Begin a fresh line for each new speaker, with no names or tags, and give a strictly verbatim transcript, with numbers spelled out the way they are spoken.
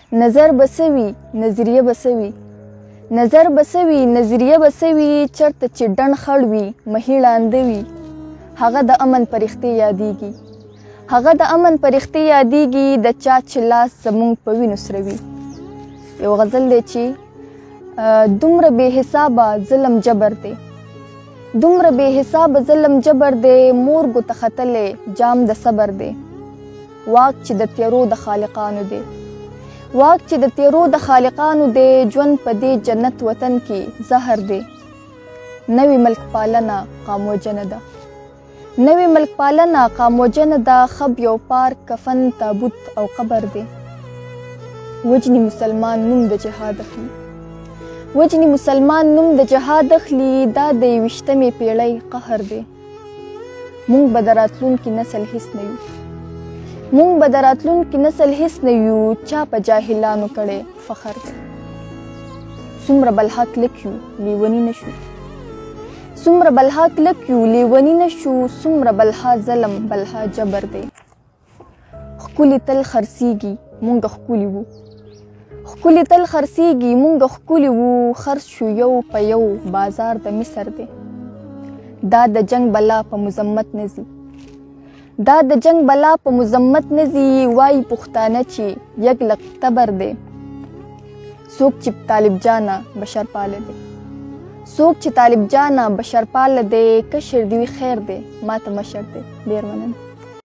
نظر بسوي نظریه بسوي نظر بسوي نظریه بسوي چرته چې ډڼ خړ وي مهي ړانده وي هغه د امن پرښتې یادیږي هغه د امن پرښتې یادیږي د چا چې لاس زموږ په وینو سره وي. یو غزل دی چې دومره بې حسابه ظلم جبر دی دومره بې حسابه ظلم جبر دی مورګو ته ختلی جام د صبر دی واک چې د تیرو د خالقانو دی واک چې د تیرو د خالقانو دی ژوند په دې جنت وطن کې زهر دی نوې ملک پالنه قاموجنه ده نوې ملک پالنه قاموجنه ده خب یو پارک کفن تابوت او قبر دی وجنی مسلمان نوم د جهاد اخلي وجنی مسلمان نوم د جهاد اخلي دا د یویشتمې پیړۍ قهر دی مونږ به د راتلونکي نسل هیڅ نه یو مونږ به د راتلونکي نسل هیڅ نه یو چا په جاهلانو کړی فخر دی څومره بلحق لک یو لیوني نه شو څومره بلحق لک یو لیوني نه شو څومره بلها ظلم بلها جبر دی ښکلي تل خرڅیږي مونږ ښکلي وو ښکلي تل خرڅیږي مونږ ښکلي وو خرڅ شو یو په یو بازار د مصر دی دا د جنگ بلا په مذمت نه ځي دا د جنگ بلا په مذمت نه ځي وایي پښتانه چې یګلک تبر دی څوک چې طالب جانه بشرپاله دی څوک چې طالب جانه بشرپاله دی کشر دی وي خیر دی ماته مشر دی ډېر مننه